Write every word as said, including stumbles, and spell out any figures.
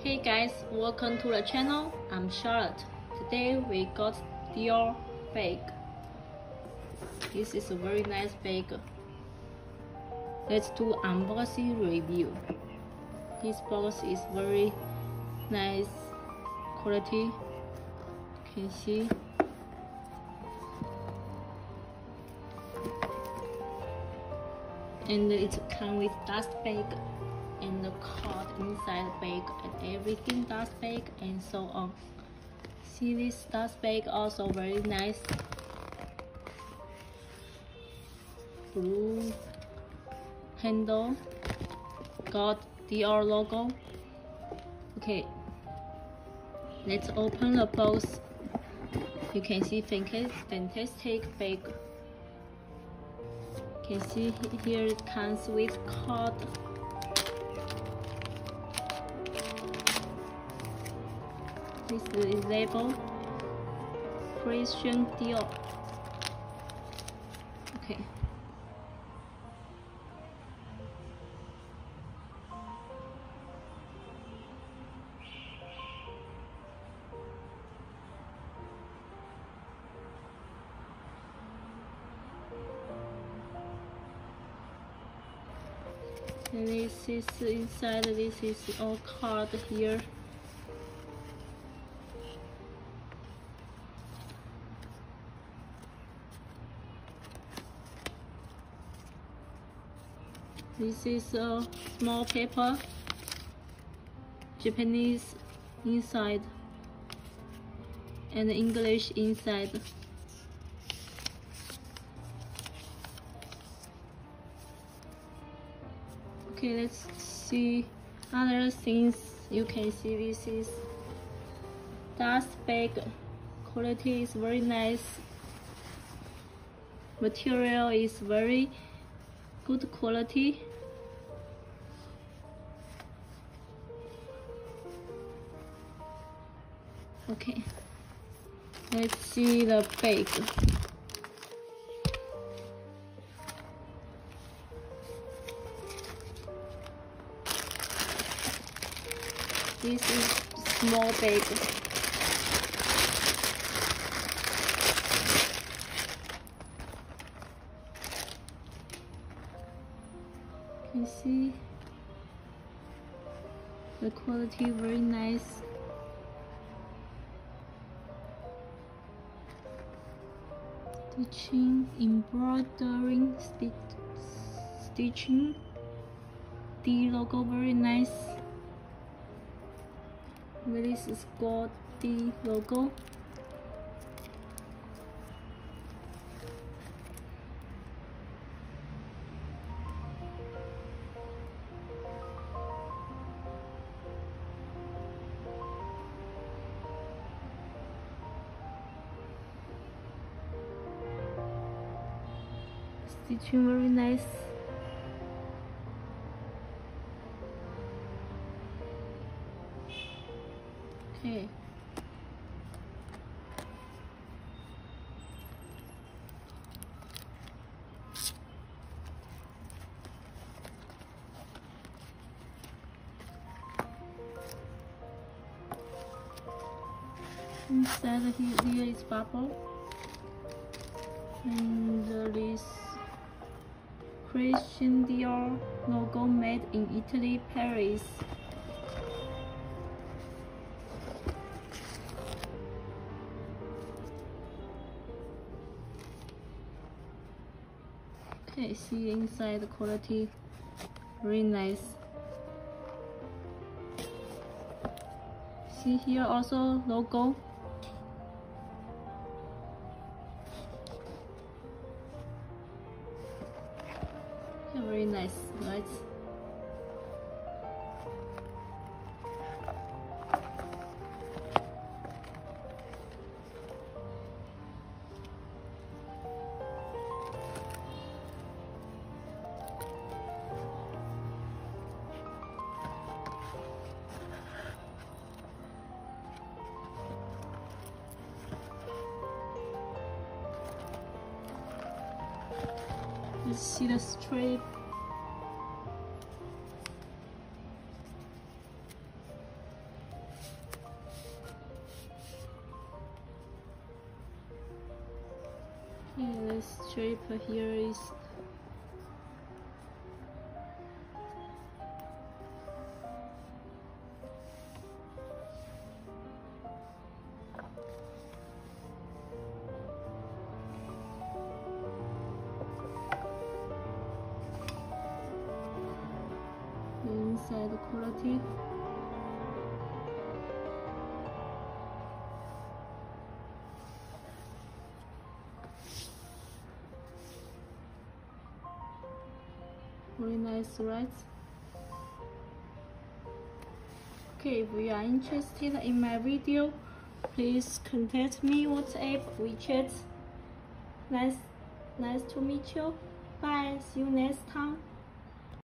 Hey guys, welcome to the channel. I'm Charlotte. Today we got Dior bag. This is a very nice bag. Let's do unboxing review. This box is very nice quality. You can see. And it comes with dust bag and the card inside the bag and everything dust bag and so on. See, this dust bag also very nice. Blue handle, got Dior logo. Okay, let's open the box. You can see fantastic bag. You can see here it comes with card. This is label Christian Dior. Okay. And this is inside. This is all card here. This is a small paper, Japanese inside and English inside. Okay, let's see other things. You can see this is dust bag. Quality is very nice. Material is very good quality. Okay, let's see the bag. This is small bag. You can see the quality very nice. Stitching, embroidering, stitch, stitching. The logo very nice. This is got the logo. Stitching very nice. Okay. Inside here, here is bubble, and this Christian Dior logo made in Italy, Paris. Okay, see inside the quality, very nice. See here also logo. Very nice, right? Let's see the strip. Okay, this strip here is inside quality. Very nice, right? Okay, if you are interested in my video, please contact me WhatsApp, WeChat. Nice, nice to meet you. Bye. See you next time.